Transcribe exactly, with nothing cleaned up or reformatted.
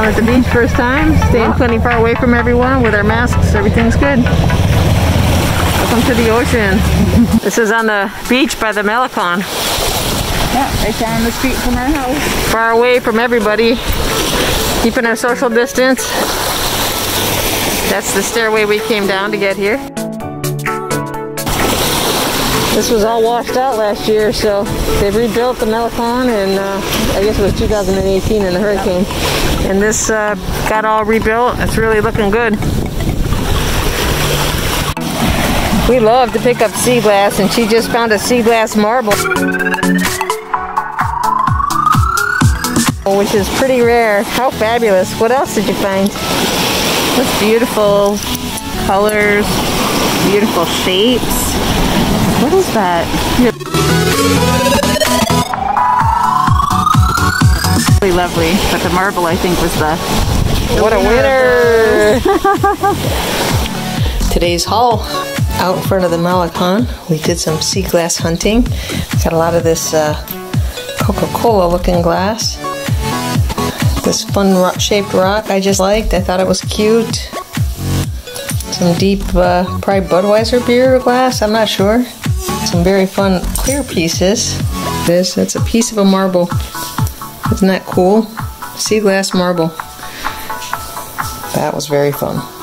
at the beach first time, staying plenty far away from everyone with our masks. Everything's good. Welcome to the ocean. This is on the beach by the Malecon. Yeah, right down the street from our house. Far away from everybody, keeping our social distance. That's the stairway we came down to get here. This was all washed out last year, so they've rebuilt the Malecon, and uh, I guess it was two thousand eighteen in the hurricane. And this uh, got all rebuilt. It's really looking good. We love to pick up sea glass, and she just found a sea glass marble, which is pretty rare. How fabulous. What else did you find? What's beautiful colors, beautiful shapes. What is that? Really lovely, but the marble I think was the... What a winner! Today's haul out in front of the Malecon. We did some sea glass hunting. Got a lot of this uh, Coca-Cola looking glass. This fun rock shaped rock I just liked. I thought it was cute. Some deep, uh, probably Budweiser beer glass, I'm not sure. Some very fun clear pieces. This, that's a piece of a marble. Isn't that cool? Sea glass marble. That was very fun.